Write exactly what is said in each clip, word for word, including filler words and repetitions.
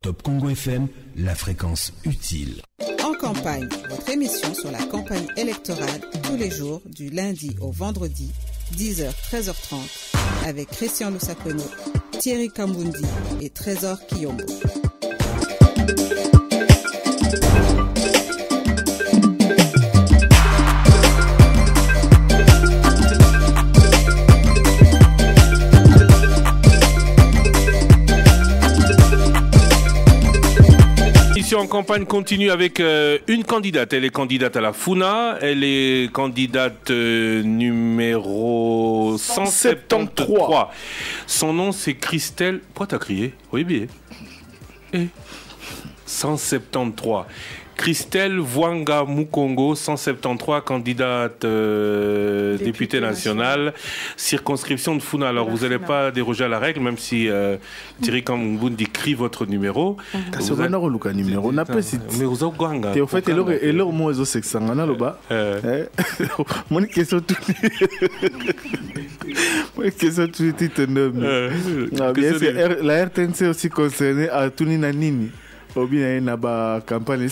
Top Congo F M, la fréquence utile. En campagne, votre émission sur la campagne électorale tous les jours du lundi au vendredi, dix heures treize heures trente, avec Christian Lusakono, Thierry Kambundi et Trésor Kiyombo. En campagne continue avec euh, une candidate. Elle est candidate à la Funa. Elle est candidate euh, numéro cent soixante-treize. Son nom, c'est Christelle. Pourquoi t'as crié? Oui, bien. Eh. cent soixante-treize. Christelle Vwanga Mukongo, cent soixante-treize, candidate euh, députée Député nationale, national. Circonscription de Funa. Alors, vous n'allez pas déroger à la règle, même si euh, Thierry Kambundi écrit votre numéro. Vous avez un numéro. Mais vous avez un numéro. En fait, et leur mot est au sexangana là-bas. Mon question tout. Mon question tout est énorme. La R T N C est aussi concernée à Tunina Nini. Ou bien na ba campagne.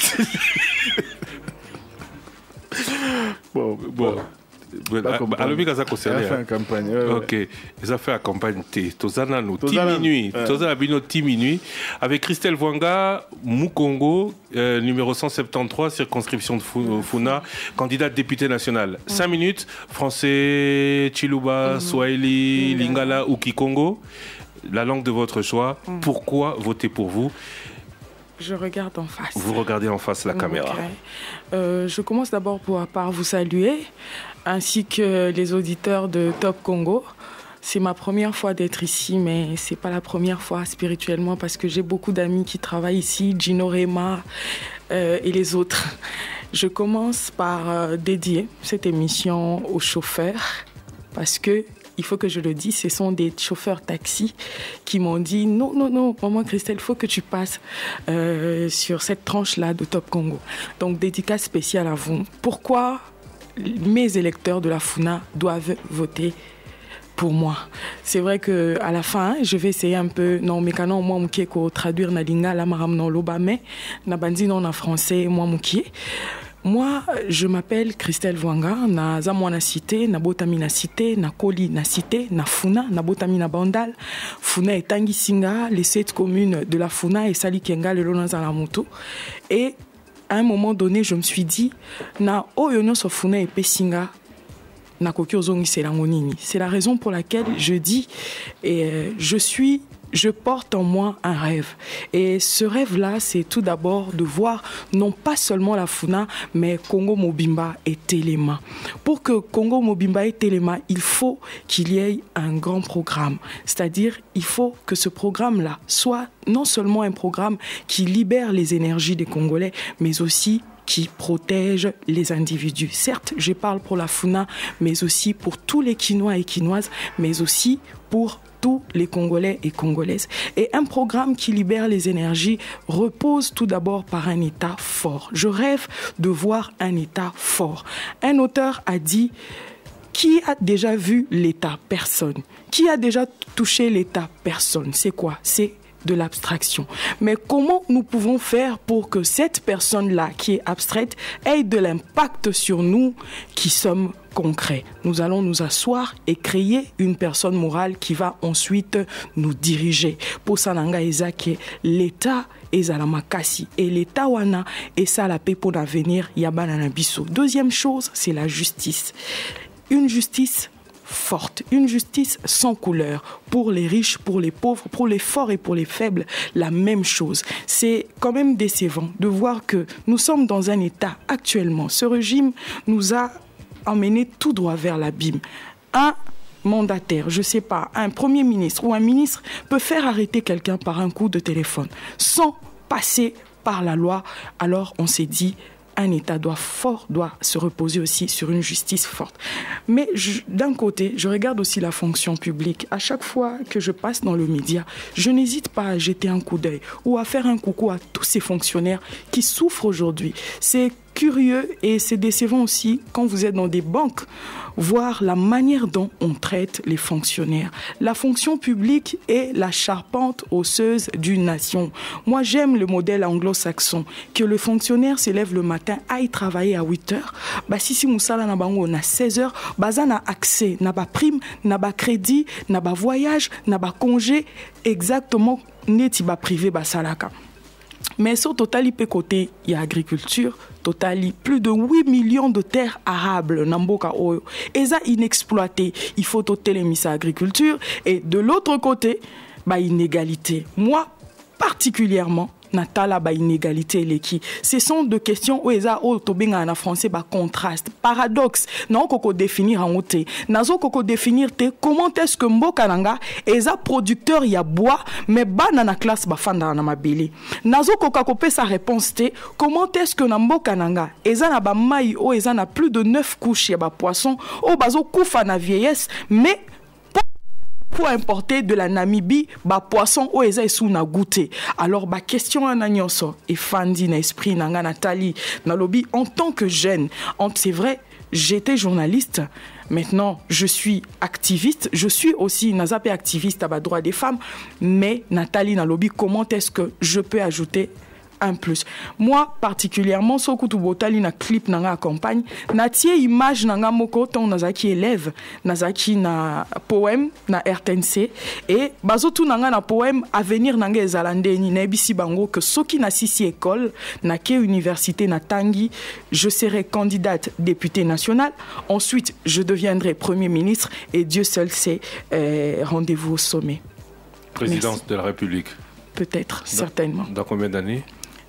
Bon, bon. Alors, il a fait une campagne. Ok, ils ont fait la campagne. Tozana nous, ti minuit, Tozana bino ti minuit, avec Christelle Vwanga Mukongo, euh, numéro cent soixante-treize, circonscription de Funa, candidate députée nationale. Cinq minutes, français, Chiluba, Swahili, Lingala ou Kikongo, la langue de votre choix. Pourquoi voter pour vous? Je regarde en face. Vous regardez en face la caméra. Okay. Euh, je commence d'abord pour, par vous saluer, ainsi que les auditeurs de Top Congo. C'est ma première fois d'être ici, mais ce n'est pas la première fois spirituellement, parce que j'ai beaucoup d'amis qui travaillent ici, Gino Rema euh, et les autres. Je commence par euh, dédier cette émission aux chauffeurs, parce que il faut que je le dise, ce sont des chauffeurs taxi qui m'ont dit non, non, non, maman Christelle, il faut que tu passes euh, sur cette tranche-là de Top Congo. Donc, dédicace spéciale à vous. Pourquoi mes électeurs de la Funa doivent voter pour moi? C'est vrai qu'à la fin, je vais essayer un peu, non, mais quand moi, je vais traduire na lingala maram non loba, mais na bandi non en français, moi, je Moi, je m'appelle Christelle Vwanga, na zamwana cité, na botami na cité, na koli na cité, na Funa, na botami na bandal. Funa et Tangi Singa, les sept communes de la Funa et Sali Kenga, le Lonanza la Moto. Et à un moment donné, je me suis dit, na oyono so Funa et Pesinga, na koki ozongi selangonini. C'est la raison pour laquelle je dis, et je suis Je porte en moi un rêve. Et ce rêve-là, c'est tout d'abord de voir non pas seulement la Funa, mais Congo Mobimba et Téléma. Pour que Congo Mobimba et Téléma, il faut qu'il y ait un grand programme. C'est-à-dire, il faut que ce programme-là soit non seulement un programme qui libère les énergies des Congolais, mais aussi qui protège les individus. Certes, je parle pour la Funa, mais aussi pour tous les Quinois et Quinoises, mais aussi pour tous les Congolais et Congolaises. Et un programme qui libère les énergies repose tout d'abord par un État fort. Je rêve de voir un État fort. Un auteur a dit, qui a déjà vu l'État? Personne. Qui a déjà touché l'État? Personne. C'est quoi? C'est de l'abstraction. Mais comment nous pouvons faire pour que cette personne-là qui est abstraite ait de l'impact sur nous qui sommes concrets? Nous allons nous asseoir et créer une personne morale qui va ensuite nous diriger. Pour Sananga Ezake, l'État ezala makasi et l'État wana et ça la paix pour l'avenir yabana na biso. Deuxième chose, c'est la justice. Une justice forte, une justice sans couleur, pour les riches, pour les pauvres, pour les forts et pour les faibles, la même chose. C'est quand même décevant de voir que nous sommes dans un état actuellement. Ce régime nous a emmenés tout droit vers l'abîme. Un mandataire, je ne sais pas, un premier ministre ou un ministre peut faire arrêter quelqu'un par un coup de téléphone sans passer par la loi. Alors on s'est dit, un État doit fort, doit se reposer aussi sur une justice forte. Mais d'un côté, je regarde aussi la fonction publique. À chaque fois que je passe dans le média, je n'hésite pas à jeter un coup d'œil ou à faire un coucou à tous ces fonctionnaires qui souffrent aujourd'hui. C'est curieux et c'est décevant aussi quand vous êtes dans des banques, voir la manière dont on traite les fonctionnaires. La fonction publique est la charpente osseuse d'une nation. Moi, j'aime le modèle anglo-saxon, que le fonctionnaire se lève le matin, aille travailler à huit heures, bah si si moussala na bango na seize heures, baza na accès, na ba prime, na ba crédit, na ba voyage, na ba congé, exactement neti ba privé ba salaka. Mais sur total, il côté, il y a agriculture, total, plus de huit millions de terres arables, Namboka Oyo. Et ça, inexploité. Il faut total mis à agriculture. Et de l'autre côté, bah, inégalité. Moi, particulièrement, Natala ba inégalité leki. Ce sont deux questions où eza o tobinga en français ba contraste, paradoxe. Non koko définir en ote. Nazo koko définir te comment est-ce que mboka nanga eza producteur ya bois mais bana na classe ba fanda na mabeli. Nazo koko kopé sa réponse te comment est-ce que na mboka nanga eza na ba mai o eza na plus de neuf couches ya ba poisson o bazo kufa na vieillesse mais pour importer de la Namibie, bah poisson o eza sous na goûter. Alors bah question en agnonso et fandi na esprit nanga Nathalie na lobby en tant que jeune. C'est vrai, j'étais journaliste. Maintenant, je suis activiste. Je suis aussi nazapé activiste à bas droit des femmes. Mais Nathalie na lobby, comment est-ce que je peux ajouter un plus? Moi particulièrement soku tu botali na clip nanga accompagne na tie image nanga moko ton nazaki élève nazaki na poème na R T N C et bazotu nanga na poème avenir nanga ezalande ni na bisi bango que soki na sisi école na ke université na tangi je serai candidate députée nationale, ensuite je deviendrai premier ministre et Dieu seul sait euh, rendez-vous au sommet. Présidence Merci. De la République. Peut-être, dans, certainement. Dans combien d'années?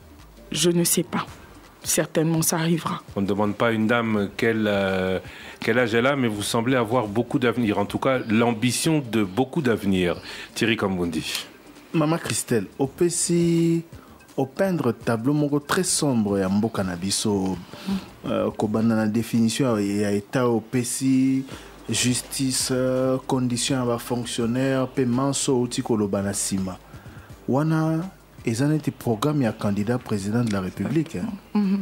Je ne sais pas. Certainement, ça arrivera. On ne demande pas à une dame quel, euh, quel âge elle a, mais vous semblez avoir beaucoup d'avenir. En tout cas, l'ambition de beaucoup d'avenir. Thierry Kambundi. Maman Christelle, au P C, au peindre tableau moko très sombre ya mboka na biso, kobanda na définition ya état au P C, justice, conditions à fonctionnaire, paiement so outi koloba na sima. Wana ils ont été programme à candidat président de la République. Hein. Mm-hmm.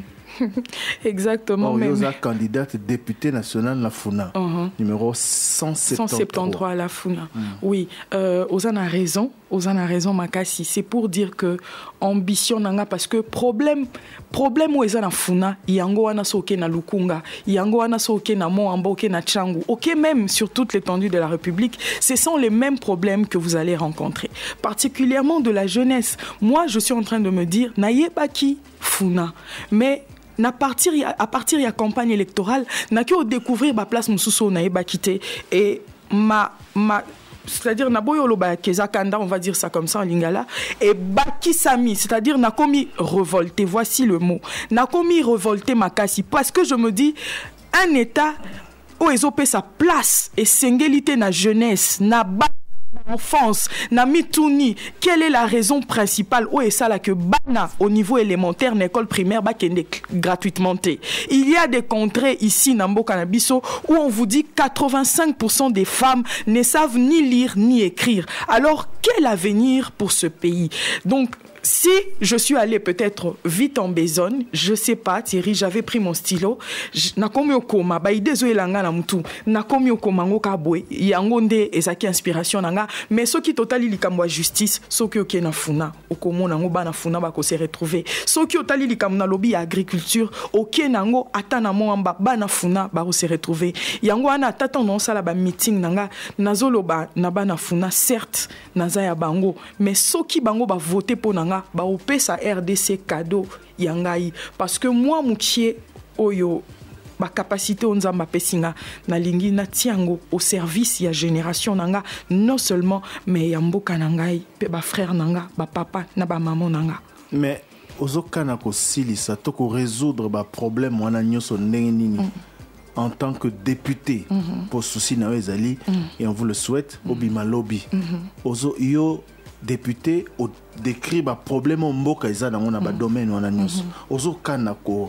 Exactement. Oh, même. Ils ont candidate député national la Funa, uh-huh. numéro cent soixante-treize. cent soixante-treize à la Funa. Mm. Oui, euh, Ozan a raison. Ozan a raison, Makassi. C'est pour dire que ambition nanga parce que problème, problème où Ozan a Funa, yango wana soke na Lukunga, yango wana soke na Moamba, ok na Tchangu, ok même sur toute l'étendue de la République, ce sont les mêmes problèmes que vous allez rencontrer. Particulièrement de la jeunesse. Moi, je suis en train de me dire, naye baki Funa, mais à partir à partir de la campagne électorale, n'a que découvrir ma place mususo na eba quitté et ma ma c'est-à-dire na boyolo ba kezakanda, on va dire ça comme ça en lingala, et baki sami, c'est-à-dire n'a commis révolté, voici le mot, n'a commis révolté makasi parce que je me dis un état où ils ont payé sa place et singélité na jeunesse na ba enfance, na mituni, quelle est la raison principale où est ça là que bana au niveau élémentaire, l'école primaire, bah qui est gratuitement. Il y a des contrées ici, Nambo Canabiso, où on vous dit quatre-vingt-cinq pour cent des femmes ne savent ni lire ni écrire. Alors, quel avenir pour ce pays? Donc, si je suis allé peut-être vite en besogne, je sais pas, Thierry, j'avais pris mon stylo, na komi okoma, ba idezo elanga na mutu, na komi okoma ngo kabwe, yango nde ezaki inspiration nanga, mais ce qui totali likamwa justice, ce qui ok na funa, okomo nango ba na funa ba ko se retrouver, ce qui totali likamna lobby agriculture, ok nango atana mo amba ba na funa ba ko se retrouver, yango ana tata non sala ba meeting nanga, nazolo ba na ba na funa, certes, nazaya bango, mais ce qui bango ba voter pour nanga ba opé sa R D C cadeau yangai parce que moi mukie oyo ba capacité onzamba pesinga na lingi na tiango au service ya génération nanga non seulement mais ya mboka nangai pe ba frère nanga ba papa na ba maman nanga mais ozokana ko silisa to ko résoudre ba problème wana nyoso ndenge nini mm. en tant que député mm-hmm. pour souci na ezali mm. et on vous le souhaite mm. obima lobby mm-hmm. ozo yo député au décrit ba problème au mboka eza na ngona ba domaine wana nyos ozo kana ko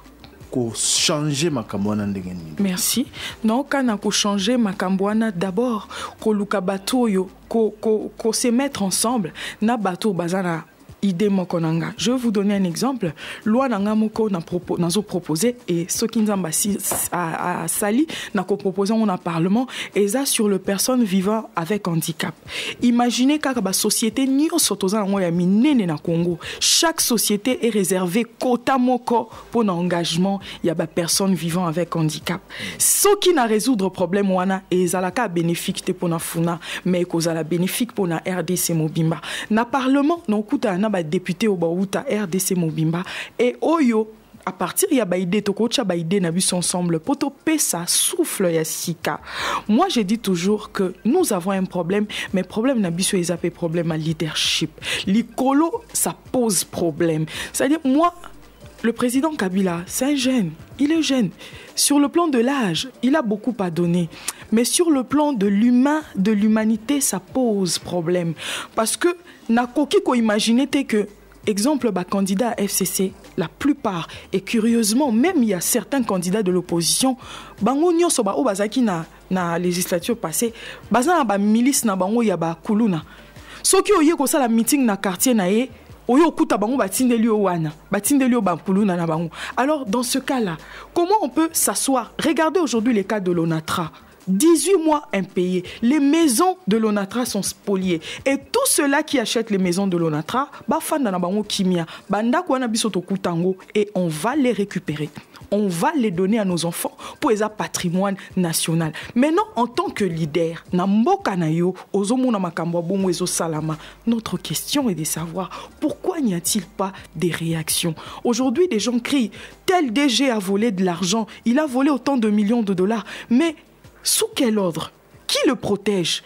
ko changer makambo wana ndenge nini. Merci. Non kana ko changer makambo wana d'abord ko luka bato yo ko ko ko se mettre ensemble na bato bazana idée mokonanga. Je vais vous donner un exemple. Loi nanga moko na propo nazo proposé et ce qui nous a sali n'a qu'on proposé on a parlement et ça sur le personne vivant avec handicap. Imaginez qu'à la société ni on s'autosa en ya minene na Congo. Chaque société est réservée quota moko pour l'engagement il y a ba personne vivant avec handicap. Ce qui n'a résoudre problème wana et zalaka bénéfique pour na funa mais cause la bénéfique pour na R D C Mobimba. Na parlement non kuta na ba député au Baouta R D C Mobimba et Oyo à partir il y a ba idée to kocha ba idée na bus ensemble poto pesa souffle ya sika. Moi j'ai dit toujours que nous avons un problème mais problème na biso ezapé problème à leadership. L'icolo ça pose problème. C'est-à-dire moi le président Kabila, c'est un jeune, il est jeune. Sur le plan de l'âge, il a beaucoup à donner. Mais sur le plan de l'humain, de l'humanité, ça pose problème. Parce que, n'a qu'au imaginer que, exemple, bah, candidat à F C C, la plupart, et curieusement, même il y a certains candidats de l'opposition, bango nyonso ba o bazaki na na législature passée, bazana ba milice na bango ya ba kuluna. Soki oye ko ça la meeting na quartier na ye, alors, dans ce cas-là, comment on peut s'asseoir? Regardez aujourd'hui les cas de l'ONATRA. dix-huit mois impayés. Les maisons de l'ONATRA sont spoliées. Et tous ceux-là qui achètent les maisons de l'ONATRA, et on va les récupérer. On va les donner à nos enfants pour les patrimoine national. Maintenant, en tant que leader, notre question est de savoir pourquoi n'y a-t-il pas des réactions. Aujourd'hui, des gens crient, tel D G a volé de l'argent, il a volé autant de millions de dollars. Mais sous quel ordre? Qui le protège?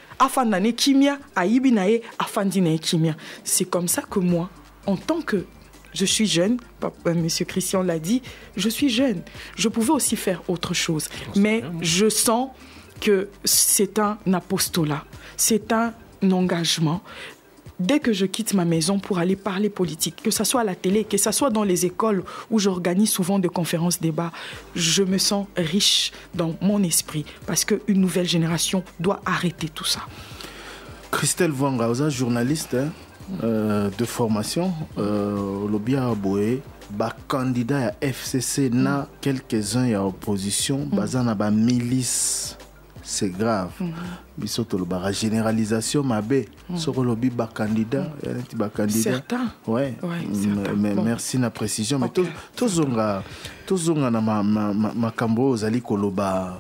C'est comme ça que moi, en tant que je suis jeune, Monsieur Christian l'a dit, je suis jeune. Je pouvais aussi faire autre chose. Mais je sens que c'est un apostolat, c'est un engagement. Dès que je quitte ma maison pour aller parler politique, que ce soit à la télé, que ce soit dans les écoles où j'organise souvent des conférences, débats, je me sens riche dans mon esprit parce qu'une nouvelle génération doit arrêter tout ça. Christelle Vwanga, vous êtes journaliste hein, euh, de formation, euh, Lobia Aboé, ba candidat à F C C, mm. na quelques-uns à opposition, mm. bazana ba milice. C'est grave. Mm-hmm. La généralisation, ma bé, sur le lobby ba candidat, ba candidat. Certains. Ouais. ouais certains. Mais, bon. Merci la précision. Okay. Mais tous zonga, tous zonga na ma ma ma ma kambo zali koloba.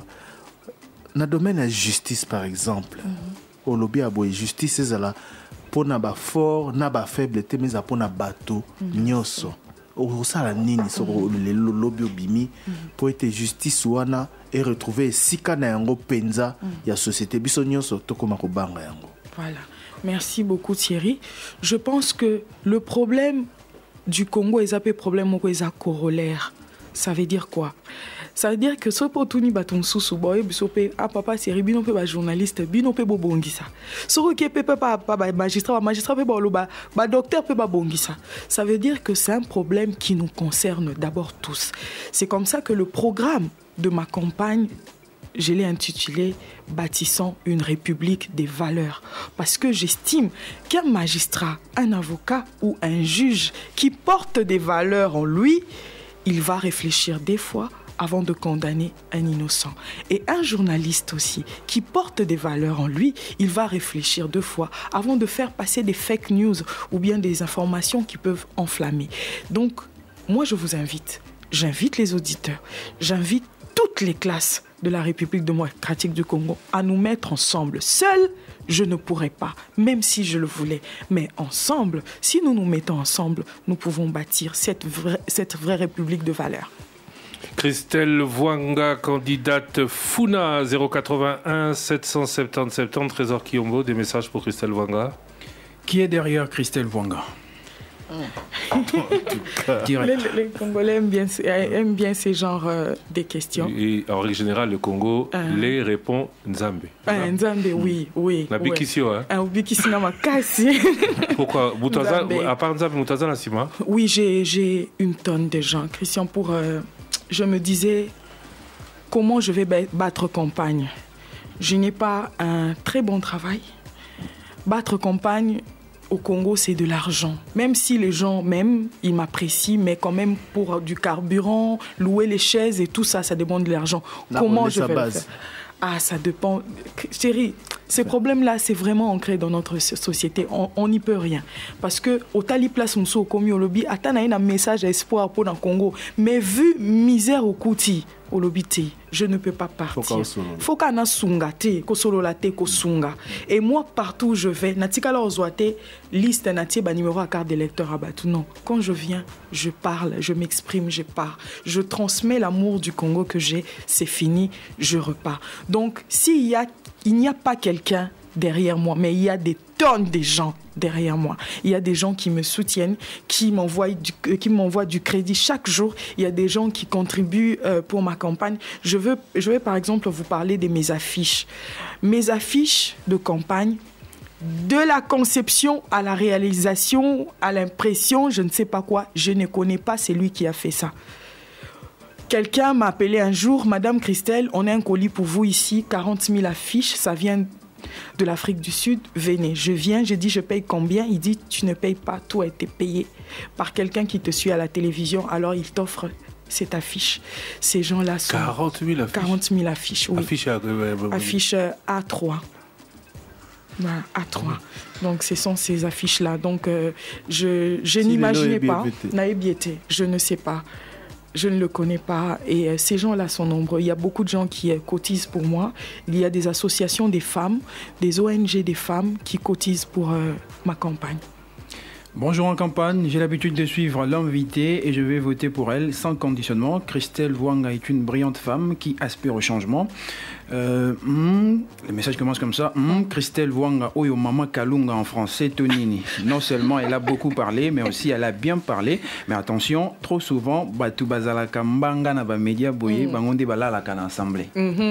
Na domaine de justice par exemple, mm-hmm. au lobby aboye justice c'est là pour na ba fort, na ba faible, te mais pour na bateau, nyoso. Au sala nini sur le lobby obimi pour être justice wana et retrouver sika na yango penza ya société biso nyonso tokoma ko banga yango. Voilà. Merci beaucoup Thierry. Je pense que le problème du Congo est un problème moko eza corollaire. Ça veut dire quoi? Ça veut dire que ce potuni baton sous boy bisope ah papa Thierry bino pe ba journaliste bino pe bo bongisa. So ke pe pa pa magistrat magistrat pe ba loba ba docteur pe ba bongisa. Ça veut dire que c'est un problème qui nous concerne d'abord tous. C'est comme ça que le programme de ma campagne, je l'ai intitulé « Bâtissant une république des valeurs ». Parce que j'estime qu'un magistrat, un avocat ou un juge qui porte des valeurs en lui, il va réfléchir des fois avant de condamner un innocent. Et un journaliste aussi, qui porte des valeurs en lui, il va réfléchir deux fois avant de faire passer des fake news ou bien des informations qui peuvent enflammer. Donc, moi je vous invite, j'invite les auditeurs, j'invite toutes les classes de la République démocratique du Congo à nous mettre ensemble. Seul, je ne pourrais pas, même si je le voulais. Mais ensemble, si nous nous mettons ensemble, nous pouvons bâtir cette vraie, cette vraie République de valeurs. Christelle Vwanga, candidate Funa zéro quatre-vingt-un sept cent soixante-dix soixante-dix, Trésor Kiyombo, des messages pour Christelle Vwanga. Qui est derrière Christelle Vwanga? les, les Congolais aiment bien, aiment bien ces genres euh, de questions. Et en règle générale, le Congo uh, les répond Nzambe. Ah, Nzambe, oui, oui. La Bikisio, hein? Ah, Bikisio na makasi. Pourquoi? Boutaza, à part Nzambe, Boutaza na Sima? Oui, j'ai, j'ai une tonne de gens. Christian, pour, euh, je me disais, comment je vais battre campagne? Je n'ai pas un très bon travail. Battre campagne, au Congo, c'est de l'argent. Même si les gens m'aiment, ils m'apprécient, mais quand même pour du carburant, louer les chaises et tout ça, ça demande de l'argent. La Comment je sa vais base. le faire? Ah, ça dépend. Chérie, ces problèmes-là, c'est vraiment ancré dans notre société. On n'y peut rien. Parce que, au Tali Place Mousso, comme au lobby, attends, un message espoir pour le Congo. Mais vu misère au Kouti, au lobby, je ne peux pas partir. Faut qu'on a sungate, ko solo la te, ko sunga. Et moi, partout où je vais, natika la ozoate, liste natie, ba numéro à carte d'électeur à Batou. Non. Quand je viens, je parle, je m'exprime, je pars. Je transmets l'amour du Congo que j'ai, c'est fini, je repars. Donc, s'il y a, il n'y a pas quelqu'un derrière moi, mais il y a des tonnes de gens derrière moi. Il y a des gens qui me soutiennent, qui m'envoient du, qui m'envoient du crédit chaque jour. Il y a des gens qui contribuent euh, pour ma campagne. Je veux, je vais par exemple vous parler de mes affiches. Mes affiches de campagne, de la conception à la réalisation, à l'impression, je ne sais pas quoi, je ne connais pas celui qui a fait ça. Quelqu'un m'a appelé un jour, Madame Christelle, on a un colis pour vous ici, quarante mille affiches, ça vient de l'Afrique du Sud, venez. Je viens, je dis, je paye combien? Il dit, tu ne payes pas, tout a été payé par quelqu'un qui te suit à la télévision, alors il t'offre cette affiche. Ces gens-là sont... quarante mille affiches quarante mille affiches, oui. Affiche, à... Affiche A trois. Voilà, A trois. Donc, ce sont ces affiches-là. Donc, euh, je, je si n'imaginais pas. Naïbiété, je ne sais pas. Je ne le connais pas et euh, ces gens-là sont nombreux. Il y a beaucoup de gens qui euh, cotisent pour moi. Il y a des associations des femmes, des O N G des femmes qui cotisent pour euh, ma campagne. Bonjour en campagne, j'ai l'habitude de suivre l'invité et je vais voter pour elle sans conditionnement. Christelle Wanga est une brillante femme qui aspire au changement. Euh, mm, le message commence comme ça. Mm, Christelle Wanga, Oyo Mama Kalunga en français, Tonini. Non seulement elle a beaucoup parlé, mais aussi elle a bien parlé. Mais attention, trop souvent, Batu Bazalaka Mbanga na ba média boye, bangonde balalaka na assemblée.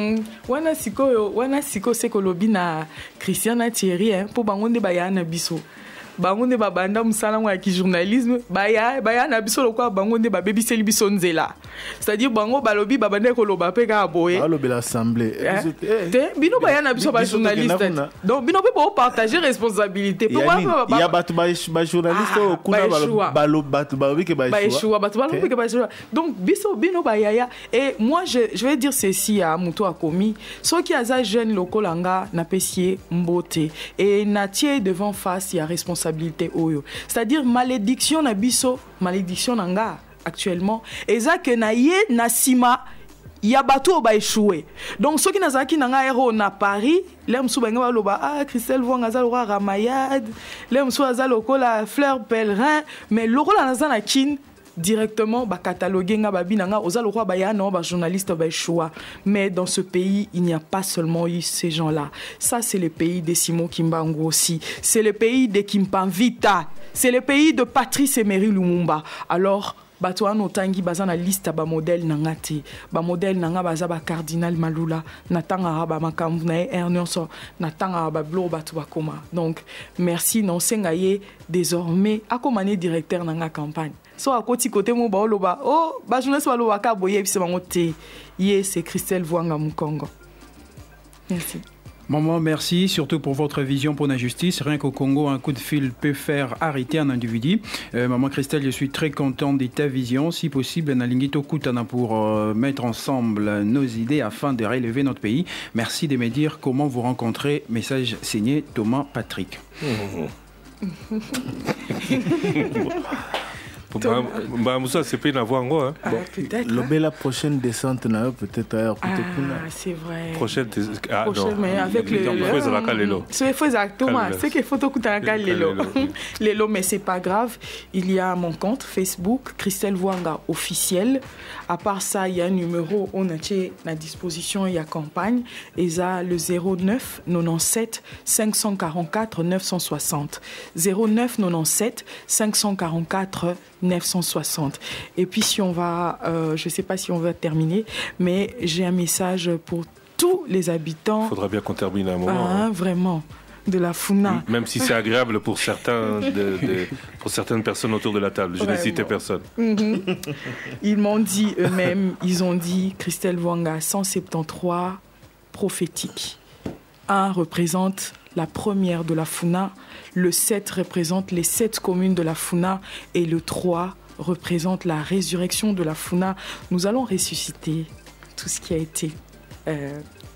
Wana siko, wana siko seko lobi na Christiana Thierry, pour bangonde bayana biso. Bangonde babanda musala wa ki journalisme baya baya na biso lokwa bangonde babebi seli biso nzela, c'est-à-dire bango balobi babande ko loba pe ka boye balobi l'assemblée te bino baya na biso ba journaliste, donc bino pe pour partager responsabilité pour moi il y a batu ba journaliste au kuna balo batu balobi ke ba choix batu balobi ke ba choix, donc biso bino baya. Et moi je je vais dire ceci à Muto Akomi, ceux qui aza jeune lokolanga na pesier mbote et natie devant face il y a responsabilité. C'est-à-dire malédiction na biso, malédiction nanga actuellement eza que na ye na sima ya bato ba échoué. Donc ceux qui nazaki nanga héros na Paris, lem sou benga loba ah Christelle Wanga za loka Ramayad, lem sou za lokola Fleur Pèlerin, mais lokola na za na kin directement ba cataloguer nga babi nanga oza lokwa ba ya non ba journaliste ba choix. Mais dans ce pays il n'y a pas seulement eu ces gens-là. Ça c'est le pays de Simon Kimbangu aussi, c'est le pays de Kimpanvita, c'est le pays de Patrice Emery Lumumba. Alors bato ano tangi baza na liste ba modèle nanga te, ba modèle nanga baza ba cardinal Malula natanga ba makambu na Ernest natanga ba blo bato bakoma. Donc merci non sengaye désormais akomane directeur nanga campagne. So à côté côté mo ba loba oh ba journaliste ba loba ka boye bise bango te ye c'est Christelle Wanga Mukongo. Merci. Maman, merci, surtout pour votre vision pour la justice. Rien qu'au Congo, un coup de fil peut faire arrêter un individu. Euh, Maman Christelle, je suis très content de ta vision. Si possible, Nalingito Koutana pour euh, mettre ensemble nos idées afin de relever notre pays. Merci de me dire comment vous rencontrez. Message signé Thomas Patrick. Mmh. Bah, Moussa, c'est pas une avoir hein. Ah, peut-être. Le la prochaine descente, peut-être ailleurs. Ah, c'est vrai. Prochaine descente. Ah, prochaine, mais avec le. C'est faux exactement. C'est qu'il faut tout à l'élo. L'élo, mais c'est pas grave. Il y a mon compte Facebook, Christelle Wanga officiel. À part ça, il y a un numéro, on a à disposition, il y a campagne. Et ça, le zéro neuf quatre-vingt-dix-sept cinq cent quarante-quatre neuf cent soixante. zéro neuf quatre-vingt-dix-sept cinq cent quarante-quatre neuf cent soixante. Et puis si on va, euh, je ne sais pas si on va terminer, mais j'ai un message pour tous les habitants. Il faudra bien qu'on termine à un moment. Ah, hein. Vraiment, de la Funa. Même si c'est agréable pour, certains de, de, pour certaines personnes autour de la table. Je n'ai cité personne. Mm-hmm. Ils m'ont dit eux-mêmes, ils ont dit Christelle Wanga cent soixante-treize prophétique. Un représente la première de la Funa. Le sept représente les sept communes de la Funa et le trois représente la résurrection de la Funa. Nous allons ressusciter tout ce qui a été... Euh...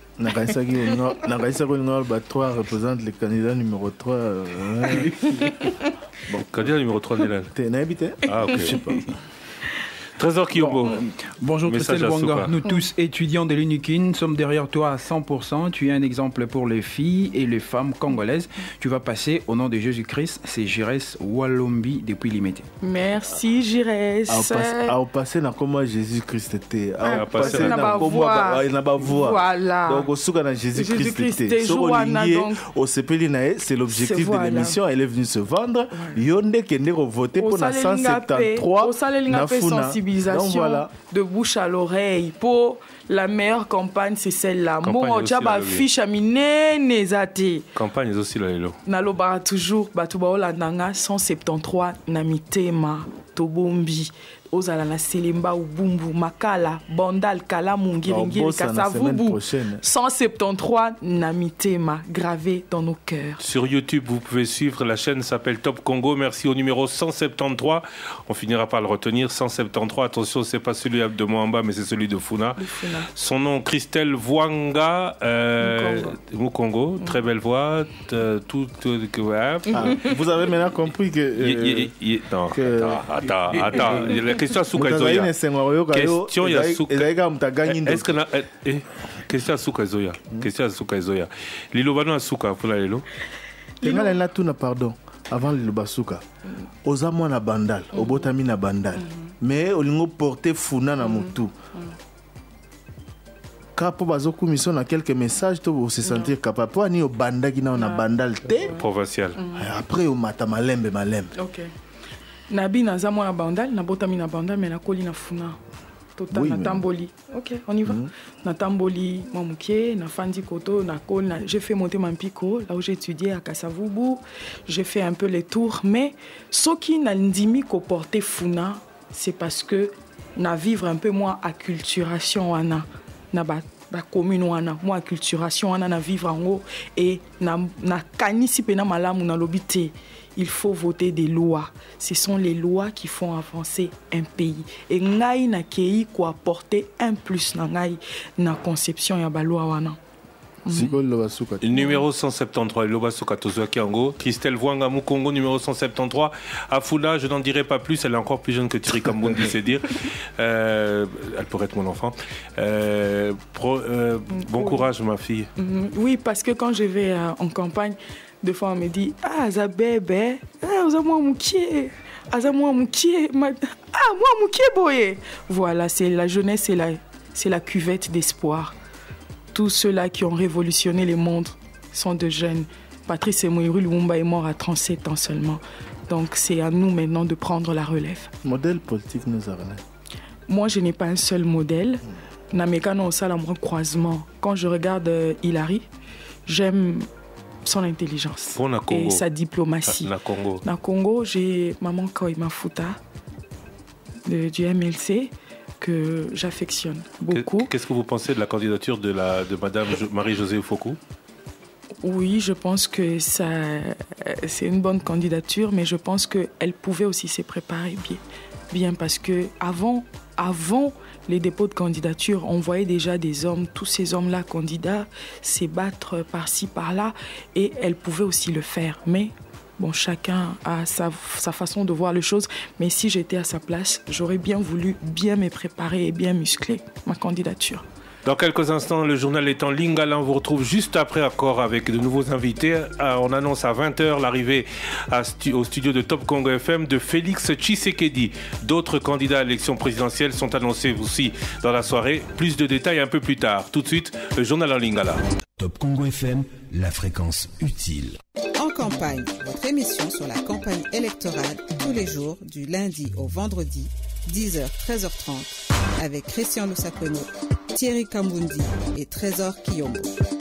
trois représente le candidat numéro trois. Euh... bon, candidat numéro trois, Nélan. T'es habité? Ah, ok. Je sais pas. Trésor Kiyombo. Bon, bonjour Message Christelle Wanga. Nous mm. tous étudiants de l'Unikin sommes derrière toi à cent pour cent. Tu es un exemple pour les filles et les femmes congolaises. Tu vas passer au nom de Jésus-Christ. C'est Jires Walombi depuis Limité. Merci Jires. Au passé, na comment Jésus-Christ était. Au passé, na ba voix. Na ba voix. Voilà. Donc au souka na Jésus-Christ était. Au sepeli nae, c'est l'objectif de l'émission. Elle est venue se vendre. Yonde kende voter pour na cent soixante-treize na Funa. Donc, voilà. De bouche à l'oreille. Pour la meilleure campagne, c'est celle-là. Moi, tu as fiche à mine, nezate. Campagne aussi là, hello. Naloba toujours, batuba olandanga cent soixante-treize namitema tobombi. Ozala na Selemba Ubumbu, Makala, Bandal, Kalamu, Ngiringiri, Kasavubu. cent soixante-treize Namitema, gravé dans nos cœurs. Sur YouTube, vous pouvez suivre. La chaîne s'appelle Top Congo. Merci au numéro cent soixante-treize. On finira par le retenir. cent soixante-treize. Attention, c'est pas celui de Moamba, mais c'est celui de Funa. Funa. Son nom, Christelle Wanga, euh, Mukongo. Mm. Très belle voix. Tout, tout, ouais. Ah, vous avez maintenant compris que. Euh, y, y, y, non, que... attends, attends. attends. Question à Souka Zoya. Question à Souka. Est-ce que la question à Souka Zoya. Question à Souka Zoya. Lilo bano à Souka pour la lilo. Tenga la tuna pardon avant lilo basuka. Ozamo na bandal, obotami na bandal. Mais olingo porter Funa na mutu. Kapo bazoku mission na quelques messages to se sentir capable. Pour ni au banda qui na na bandal te provincial. Après au mata malembe malembe. OK. Nabi naza mwana bandal, nabotami na bandal, mais nakoli na Funa. Tota oui, na tamboli. Ok, on y va. Mm. Na tamboli, Mamouké, na Fandi Koto, na Kol. J'ai fait monter mon pico, là où j'ai étudié à Kasavubu. J'ai fait un peu les tours. Mais ce qui n'a ndimi qu'au porter Funa, c'est parce que na vivre un peu moins acculturation wana. Na ba la commune wana, moi acculturation wana na vivre en haut. Et na na kanisi pena malamu na lobité. Il faut voter des lois. Ce sont les lois qui font avancer un pays. Et ngai na kei ko apporter un plus na ngai na conception ya ba loi wana. Numéro cent soixante-treize, Lobasuka Tozoaki Ango. Christelle Wanga Mukongo, numéro cent soixante-treize. Afula, je n'en dirai pas plus, elle est encore plus jeune que Thierry Kambundi, c'est dire. Euh, elle pourrait être mon enfant. Euh, pro, euh, bon courage, ma fille. Oui, parce que quand je vais euh, en campagne, des fois, on me dit ah, ça bébé, ah, ça moi moukié, ah, ça moi moukié, ah, moi moukié boye. Voilà, c'est la jeunesse, c'est la, c'est la cuvette d'espoir. Tous ceux-là qui ont révolutionné les mondes sont de jeunes. Patrice Moïru Lumumba est mort à trente-sept ans seulement. Donc, c'est à nous maintenant de prendre la relève. Modèle politique nous a. Moi, je n'ai pas un seul modèle. Namekano au un croisement. Quand je regarde euh, Hilary, j'aime son intelligence et sa diplomatie. Na Congo. Na Congo, j'ai Maman Koima Futa de, du M L C que j'affectionne beaucoup. Qu'est-ce que vous pensez de la candidature de, la, de Madame Marie-Josée Fokou? Oui, je pense que ça, c'est une bonne candidature, mais je pense qu'elle pouvait aussi se préparer bien, bien parce que avant, avant les dépôts de candidature, on voyait déjà des hommes, tous ces hommes-là candidats, se battre par-ci, par-là, et elle pouvait aussi le faire. Mais bon, chacun a sa, sa façon de voir les choses, mais si j'étais à sa place, j'aurais bien voulu bien me préparer et bien muscler ma candidature. Dans quelques instants, le journal est en Lingala. On vous retrouve juste après accord avec de nouveaux invités. On annonce à vingt heures l'arrivée stu- au studio de Top Congo F M de Félix Tshisekedi. D'autres candidats à l'élection présidentielle sont annoncés aussi dans la soirée. Plus de détails un peu plus tard. Tout de suite, le journal en Lingala. Top Congo F M, la fréquence utile. En campagne, votre émission sur la campagne électorale tous les jours du lundi au vendredi, dix heures treize heures trente, avec Christian Lusakono, Thierry Kambundi et Trésor Kiyombo.